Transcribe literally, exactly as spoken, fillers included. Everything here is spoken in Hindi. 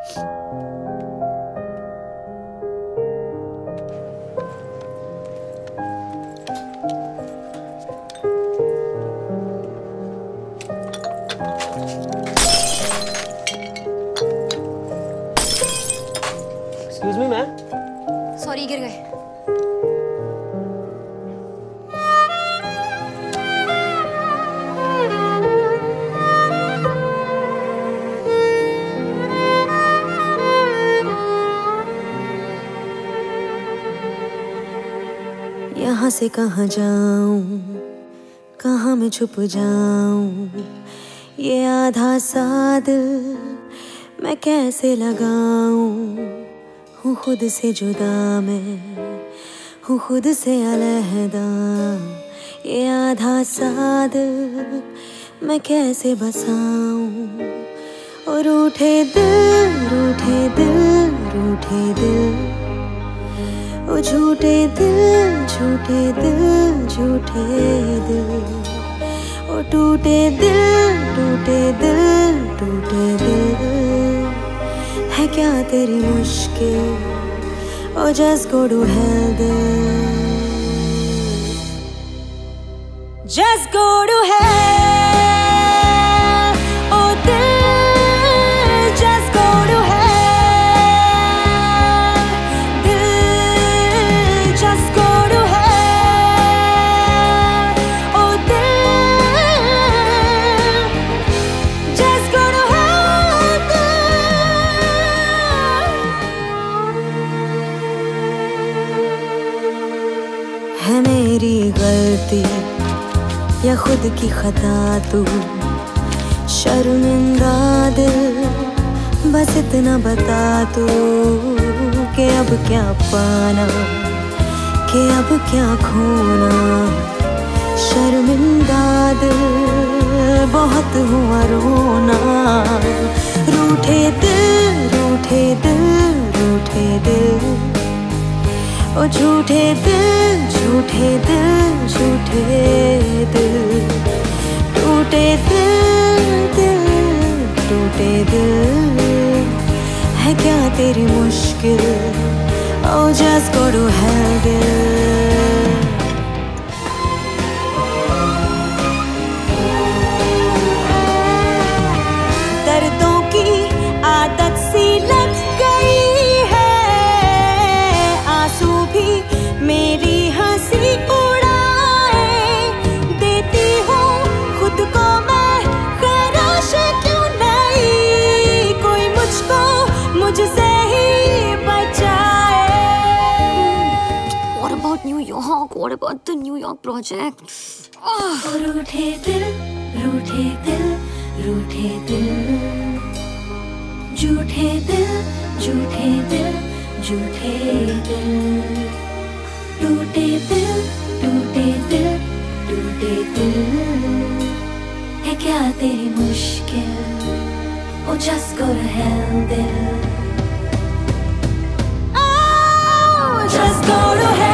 Excuse me ma'am. सॉरी, गिर गए। यहाँ से कहाँ जाऊं, कहाँ मैं छुप जाऊं, ये आधा सा दिल मैं कैसे लगाऊं। हूँ खुद से जुदा मैं, हूँ खुद से अलहदा, ये आधा सा दिल मैं कैसे बसाऊं। और रूठे दिल, रूठे दिल, रूठे दिल, ओ झूठे दिल, झूठे दिल, झूठे दिल, ओ टूटे दिल, टूटे दिल, टूटे दिल, है क्या तेरी मुश्किल, ओ just go to hell दिल, just go to hell, ओ दिल, just go to hell. गलती या खुद की खता तू, शर्मिंदा दिल बस इतना बता तू, कि अब क्या पाना, कि अब क्या खोना। शर्मिंदा दिल बहुत हुआ रोना। रूठे दिल, रूठे दिल, रूठे दिल, ओ झूठे दिल, झूठे दिल, झूठे दिल, टूटे दिल, दिल, टूटे दिल, है क्या तेरी मुश्किल, oh just go to hell दिल। दर्दों की आदत सी लग गई है, आंसू भी मेरी हंसी उड़ाए, देती हूँ खुद को मैं खराश क्यों नहीं, कोई मुझको मुझसे ही बचाए। What about New York? What about the New York project? Oh. रूठे दिल, रूठे दिल, रूठे दिल, झूठे दिल, झूठे दिल, झूठे दिल, टूटे दिल, टूटे दिल, टूटे दिल, है क्या तेरी मुश्किल, oh just go to hell दिल, oh just go to hell।